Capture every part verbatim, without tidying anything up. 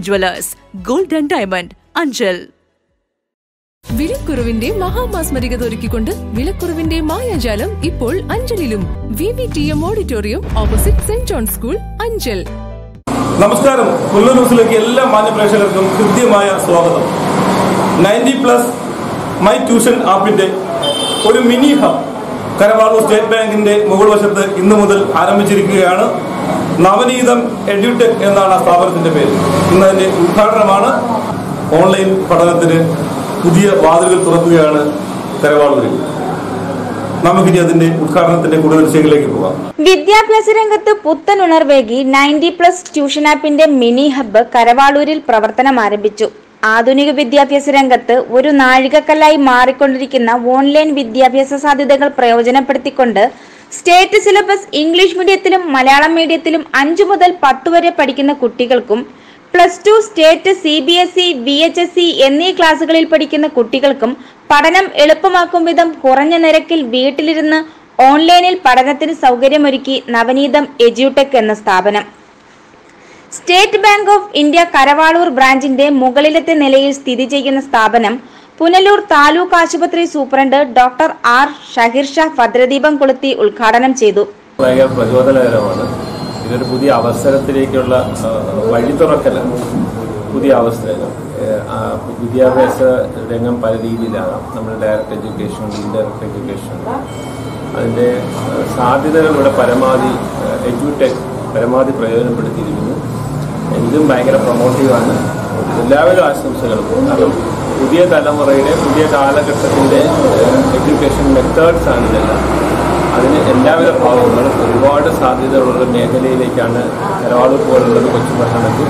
Jewellers, Gold and Diamond, Anchal. വിലക്കുറവിന്റെ മഹാമാസ്മരികത ഒരുക്കിക്കൊണ്ട് വിലക്കുറവിന്റെ മായാജാലം ഇപ്പോൾ അഞ്ചലിലും. V V T M auditorium opposite Saint John school, Anchal. നമസ്കാരം. കൊല്ലം ന്യൂസിലേക്ക് എല്ലാ മാന്യ പ്രേക്ഷകർക്കും കൃത്യമായ സ്വാഗതം. നയൻറ്റി പ്ലസ് മൈ ട്യൂഷൻ ആപ്പിന്റെ ഒരു മിനി ഹബ് കരവാളൂർ സ്റ്റേറ്റ് ബാങ്കിന്റെ മുകൾ വശത്ത് ഇന്നു മുതൽ ആരംഭിച്ചിരിക്കുകയാണ്. നവനീതം എഡ്യൂടെക് എന്നാണ് ആ സ്ഥാപനത്തിന്റെ പേര്. ഇന്നതിന്റെ ഉദ്ഘാടനമാണ്. ഓൺലൈൻ പഠനത്തിന് പുതിയ വാതിലുകൾ തുറക്കുകയാണ് കരവാളൂരിൽ. നമുക്കിനി അതിന്റെ ഉദ്ഘാടനത്തിന്റെ കൂടുതൽ വിഷയങ്ങളിലേക്ക് പോകാം. വിദ്യാഭ്യാസ രംഗത്ത് പുത്തൻ ഉണർവേകി നയൻറ്റി പ്ലസ് ട്യൂഷൻ ആപ്പിന്റെ മിനി ഹബ്ബ് കരവാളൂരിൽ പ്രവർത്തനം ആരംഭിച്ചു. ആധുനിക വിദ്യാഭ്യാസ രംഗത്ത് ഒരു നാഴികക്കല്ലായി മാറിക്കൊണ്ടിരിക്കുന്ന ഓൺലൈൻ വിദ്യാഭ്യാസ സാധ്യതകൾ പ്രയോജനപ്പെടുത്തിക്കൊണ്ട് സ്റ്റേറ്റ് സിലബസ് ഇംഗ്ലീഷ് മീഡിയത്തിലും മലയാളം മീഡിയത്തിലും അഞ്ചു മുതൽ പത്ത് വരെ പഠിക്കുന്ന കുട്ടികൾക്കും plus two, state, C B S E, V H S E എന്നീ ക്ലാസുകളിൽ പഠിക്കുന്ന കുട്ടികൾക്കും പഠനം എളുപ്പമാക്കും വിധം കുറഞ്ഞ നിരക്കിൽ വീട്ടിലിരുന്ന് ഓൺലൈനിൽ പഠനത്തിന് സൗകര്യമൊരുക്കി നവനീതം എഡ്യൂടെക് എന്ന സ്ഥാപനം. State Bank of India Karavalur ബ്രാഞ്ചിന്റെ മുകളിലത്തെ നിലയിൽ സ്ഥിതി ചെയ്യുന്ന സ്ഥാപനം പുനലൂർ താലൂക്ക് ആശുപത്രി superintendent doctor R Shaheer Shah ഭദ്രദീപം കൊളുത്തി ഉദ്ഘാടനം ചെയ്തു. പ്രചോദനകരമാണ്. ഇതൊരു പുതിയ അവസരത്തിലേക്കുള്ള വഴി തുറക്കലാണ്. പുതിയ അവസരം വിദ്യാഭ്യാസ രംഗം പല രീതിയിലാകാം. നമ്മൾ ഡയറക്റ്റ് എഡ്യൂക്കേഷൻ, ഇൻഡയറക്റ്റ് എഡ്യൂക്കേഷൻ, അതിൻ്റെ സാധ്യതകൾ ഇവിടെ പരമാവധി എഡ്യൂടെക് പരമാവധി പ്രയോജനപ്പെടുത്തിയിരിക്കുന്നു. ഇതും ഭയങ്കര പ്രൊമോട്ടീവാണ്. എല്ലാവരും ആശംസകളും. കാരണം പുതിയ തലമുറയുടെ പുതിയ കാലഘട്ടത്തിൻ്റെ എഡ്യൂക്കേഷൻ മെത്തേഡ്സ് ആണ് ഇതെല്ലാം. അതിന് എല്ലാവിധ ഭാവങ്ങളും ഒരുപാട് സാധ്യതകളുള്ള മേഖലയിലേക്കാണ് കരവാളൂർ പോലുള്ളത് കൊച്ചു പട്ടണത്തിൽ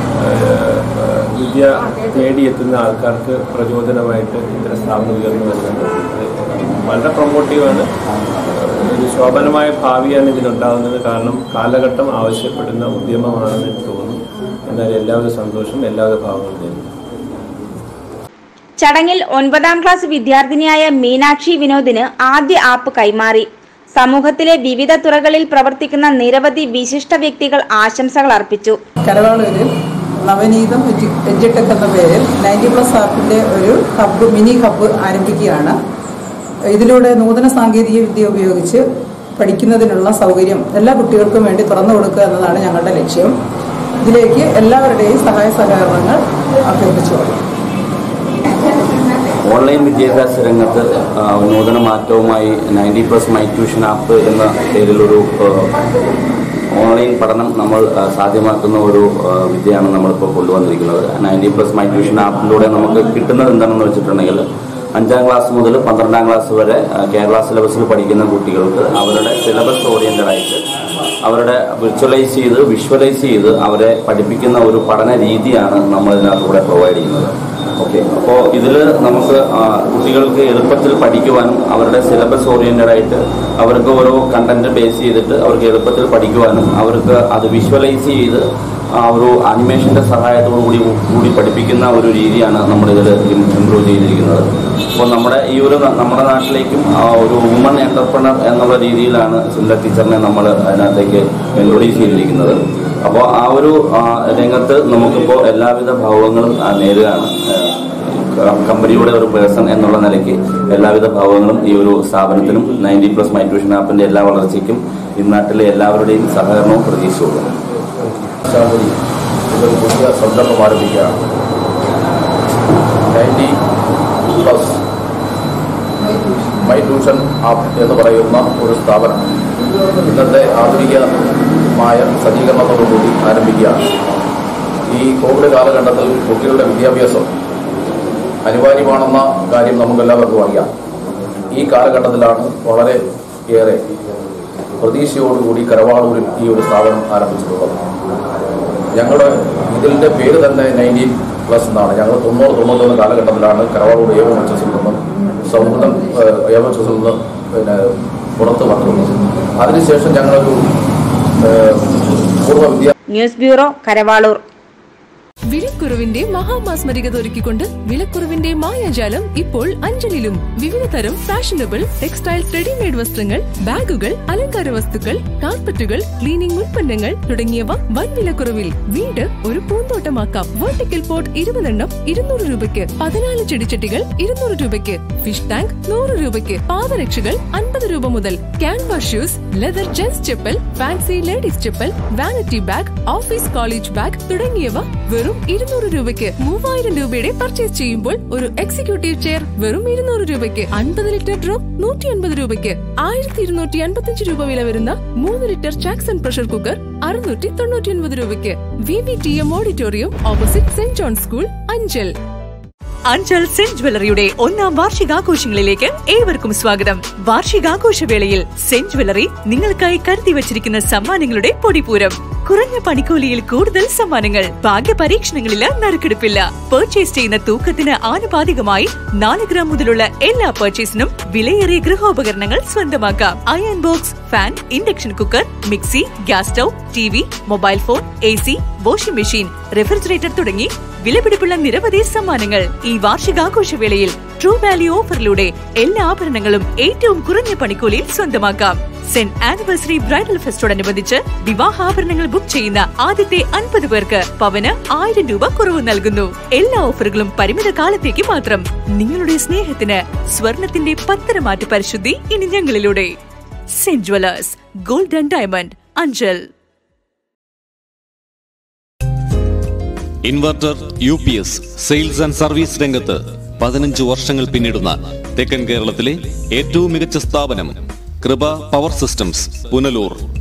വിദ്യ തേടിയെത്തുന്ന ആൾക്കാർക്ക് പ്രചോദനമായിട്ട് ഇത്തരം സ്ഥാപനം ഉയർന്നു വരുന്നത്. വളരെ പ്രൊമോട്ടീവാണ്. ഒരു ശോഭനമായ ഭാവിയാണ് ഇതിനുണ്ടാകുന്നത്. കാരണം കാലഘട്ടം ആവശ്യപ്പെടുന്ന ഉദ്യമമാണെന്ന് എനിക്ക് തോന്നുന്നു. എന്നാൽ എല്ലാവരും സന്തോഷം, എല്ലാവിധ ഭാവങ്ങളും തരുന്നു. ചടങ്ങിൽ ഒൻപതാം ക്ലാസ് വിദ്യാർത്ഥിനിയായ മീനാക്ഷി വിനോദിന് ആദ്യ ആപ്പ് കൈമാറി. സമൂഹത്തിലെ വിവിധ തുറകളിൽ പ്രവർത്തിക്കുന്ന നിരവധി വിശിഷ്ട വ്യക്തികൾ ആശംസകൾ അർപ്പിച്ചു. കരവാളൂരിൽ നവനീതം എഡ്യൂടെക് എന്ന പേരിൽ നയൻറ്റി പ്ലസ് ആപ്പിന്റെ ഒരു ഹബ്ബ്, മിനി ഹബ്ബ് ആരംഭിക്കുകയാണ്. ഇതിലൂടെ നൂതന സാങ്കേതിക വിദ്യ ഉപയോഗിച്ച് പഠിക്കുന്നതിനുള്ള സൗകര്യം എല്ലാ കുട്ടികൾക്കും വേണ്ടി തുറന്നു കൊടുക്കുക എന്നതാണ് ഞങ്ങളുടെ ലക്ഷ്യം. ഇതിലേക്ക് എല്ലാവരുടെയും സഹായ സഹകരണങ്ങൾ അഭ്യർത്ഥിച്ചുകൊള്ളു. ഓൺലൈൻ വിദ്യാഭ്യാസ രംഗത്ത് നൂതന മാറ്റവുമായി ninety plus my tuition app എന്ന പേരിലൊരു ഓൺലൈൻ പഠനം നമ്മൾ സാധ്യമാക്കുന്ന ഒരു വിദ്യയാണ് നമ്മളിപ്പോൾ കൊണ്ടുവന്നിരിക്കുന്നത്. നയൻറ്റി പ്ലസ് മൈ ട്യൂഷൻ ആപ്പിലൂടെ നമുക്ക് കിട്ടുന്നത് എന്താണെന്ന് വെച്ചിട്ടുണ്ടെങ്കിൽ അഞ്ചാം ക്ലാസ് മുതൽ പന്ത്രണ്ടാം ക്ലാസ് വരെ കേരള സിലബസിൽ പഠിക്കുന്ന കുട്ടികൾക്ക് അവരുടെ സിലബസ് ഓറിയന്റഡ് ആയിട്ട് അവരുടെ വിർച്വലൈസ് ചെയ്ത് വിഷ്വലൈസ് ചെയ്ത് അവരെ പഠിപ്പിക്കുന്ന ഒരു പഠന രീതിയാണ് നമ്മൾ ഇതിനകത്തൂടെ പ്രൊവൈഡ് ചെയ്യുന്നത്. ഓക്കെ, അപ്പോൾ ഇതിൽ നമുക്ക് കുട്ടികൾക്ക് എളുപ്പത്തിൽ പഠിക്കുവാനും അവരുടെ സിലബസ് ഓറിയന്റഡ് ആയിട്ട് അവർക്ക് ഓരോ കണ്ടന്റ് ബേസ് ചെയ്തിട്ട് അവർക്ക് എളുപ്പത്തിൽ പഠിക്കുവാനും അവർക്ക് അത് വിഷ്വലൈസ് ചെയ്ത് ഒരു അനിമേഷന്റെ സഹായത്തോടു കൂടി കൂടി പഠിപ്പിക്കുന്ന ഒരു രീതിയാണ് നമ്മളിതിൽ ഇംപ്രൂവ് ചെയ്തിരിക്കുന്നത്. അപ്പോൾ നമ്മുടെ ഈ ഒരു നമ്മുടെ നാട്ടിലേക്കും ഒരു വുമൺ എന്റർപ്രണർ എന്നുള്ള രീതിയിലാണ് സുന്ദ ടീച്ചറിനെ നമ്മൾ അതിനകത്തേക്ക് ഇൻട്രൊഡ്യൂസ് ചെയ്തിരിക്കുന്നത്. അപ്പോൾ ആ ഒരു രംഗത്ത് നമുക്കിപ്പോൾ എല്ലാവിധ ഭാവങ്ങളും നേരുകയാണ്. കമ്പനിയുടെ ഒരു പേഴ്സൺ എന്നുള്ള നിലയ്ക്ക് എല്ലാവിധ ഭാവങ്ങളും ഈ ഒരു സ്ഥാപനത്തിനും നയൻറ്റി പ്ലസ് മൈ ട്യൂഷൻ ആപ്പിന്റെ എല്ലാ വളർച്ചയ്ക്കും ഈ നാട്ടിലെ എല്ലാവരുടെയും സഹകരണവും പ്രതീക്ഷിച്ചുകൊള്ളുന്നു. ഇതൊരു പുതിയ സംരംഭം ആരംഭിക്കുകയാണ്. Ninety plus my tuition app എന്ന് പറയുന്ന ഒരു സ്ഥാപനം ഇന്നത്തെ ആധുനികമായ സജ്ജീകരണത്തോടുകൂടി ആരംഭിക്കുകയാണ്. ഈ കോവിഡ് കാലഘട്ടത്തിൽ കുട്ടികളുടെ വിദ്യാഭ്യാസം അനിവാര്യമാണെന്ന കാര്യം നമുക്കെല്ലാവർക്കും അറിയാം. ഈ കാലഘട്ടത്തിലാണ് വളരെ ഏറെ പ്രതീക്ഷയോടുകൂടി കരവാളൂരിൽ ഈ ഒരു സ്ഥാപനം ആരംഭിച്ചിട്ടുള്ളത്. ഞങ്ങളുടെ ഇതിൻ്റെ പേര് തന്നെ നയൻറ്റീൻ പ്ലസ് എന്നാണ്. ഞങ്ങൾ തൊണ്ണൂറ് തൊണ്ണൂറ്റൊന്ന് കാലഘട്ടത്തിലാണ് കരവാളൂർ ഏവം എച്ച് നിന്നും സൗഹൃദം ഏവം എച്ച് നിന്ന് പിന്നെ പുറത്ത് വന്നിട്ടുള്ളത്. അതിനുശേഷം ഞങ്ങളൊരു പൂർവ്വ വിദ്യാ ന്യൂസ് ബ്യൂറോ, കരവാളൂർ. വിലക്കുറവിന്റെ മഹാമാസ്മരികത ഒരുക്കിക്കൊണ്ട് വിലക്കുറവിന്റെ മായാജാലം ഇപ്പോൾ അഞ്ചലിലും. വിവിധ തരം ഫാഷനബിൾ ടെക്സ്റ്റൈൽസ്, റെഡിമെയ്ഡ് വസ്ത്രങ്ങൾ, ബാഗുകൾ, അലങ്കാര വസ്തുക്കൾ, കാർപ്പറ്റുകൾ, ക്ലീനിംഗ് ഉൽപ്പന്നങ്ങൾ തുടങ്ങിയവ വൻ വിലക്കുറവിൽ. വീട് ഒരു പൂന്തോട്ടമാക്കാം. വെർട്ടിക്കൽ പോട്ട് ഇരുപതെണ്ണം ഇരുന്നൂറ് രൂപയ്ക്ക്, പതിനാല് ചെടിച്ചട്ടികൾ ഇരുന്നൂറ് രൂപയ്ക്ക്, ഫിഷ് ടാങ്ക് നൂറ് രൂപയ്ക്ക്, പാദരക്ഷകൾ അൻപത് രൂപ മുതൽ, canvas shoes, leather gents chappal, fancy ladies chappal, vanity bag, office college bag തുടങ്ങിയവ വെറും ഇരുന്നൂറ് രൂപയ്ക്ക്. മൂവായിരം രൂപയുടെ പർച്ചേസ് ചെയ്യുമ്പോൾ ഒരു എക്സിക്യൂട്ടീവ് ചെയർ വെറും ഇരുന്നൂറ് രൂപയ്ക്ക്. അൻപത് ലിറ്റർ ഡ്രം നൂറ്റി അൻപത് രൂപയ്ക്ക്. ആയിരത്തി ഇരുന്നൂറ്റി അൻപത്തിയഞ്ച് രൂപ വില വരുന്ന മൂന്ന് ലിറ്റർ ജാക്സൺ പ്രഷർ കുക്കർ അറുന്നൂറ്റി തൊണ്ണൂറ്റി ഒൻപത് രൂപയ്ക്ക്. V V T M auditorium opposite Saint John school, Anchal. Anchal Saint ജ്വല്ലറിയുടെ ഒന്നാം വാർഷികാഘോഷങ്ങളിലേക്ക് ഏവർക്കും സ്വാഗതം. വാർഷികാഘോഷവേളയിൽ സെന്റ് ജ്വല്ലറി നിങ്ങൾക്കായി കരുതി വച്ചിരിക്കുന്ന സമ്മാനങ്ങളുടെ പൊടിപൂരം. കുറഞ്ഞ പണിക്കൂലിയിൽ കൂടുതൽ സമ്മാനങ്ങൾ. ഭാഗ്യ പരീക്ഷണങ്ങളില് നറുക്കെടുപ്പില്ല. പർച്ചേസ് ചെയ്യുന്ന തൂക്കത്തിന് ആനുപാതികമായി നാല് ഗ്രാം മുതലുള്ള എല്ലാ പർച്ചേസിനും വിലയേറിയ ഗൃഹോപകരണങ്ങൾ സ്വന്തമാക്കാം. Iron box, fan, induction cooker, mixie, gas stove, T V, mobile phone, A C, washing machine, refrigerator തുടങ്ങി വിലപിടിപ്പുള്ള നിരവധി സമ്മാനങ്ങൾ. ഈ വാർഷികാഘോഷവേളയിൽ ട്രൂ വാല്യൂ ഓഫറിലൂടെ എല്ലാ ആഭരണങ്ങളും ഏറ്റവും കുറഞ്ഞ പണിക്കൂലിയിൽ സ്വന്തമാക്കാം. സെന്റ് ആനിവേഴ്സറി ബ്രൈഡൽ ഫെസ്റ്റോടനുബന്ധിച്ച് വിവാഹാഭരണങ്ങൾ ബുക്ക് ചെയ്യുന്ന ആദ്യത്തെ അൻപത് പേർക്ക് പവന് ആയിരം രൂപ കുറവ് നൽകുന്നു. എല്ലാ ഓഫറുകളും പരിമിത കാലത്തേക്ക് മാത്രം. നിങ്ങളുടെ സ്നേഹത്തിന് സ്വർണത്തിന്റെ പത്തരമാറ്റ് പരിശുദ്ധി ഇനി ഞങ്ങളിലൂടെ. Saint jewellers, gold and diamond, Anchal. Inverter, U P S, sales and service രംഗത്ത് പതിനഞ്ച് വർഷങ്ങൾ പിന്നിടുന്ന തെക്കൻ കേരളത്തിലെ ഏറ്റവും മികച്ച സ്ഥാപനം കൃപ പവർ സിസ്റ്റംസ്, പുനലൂർ.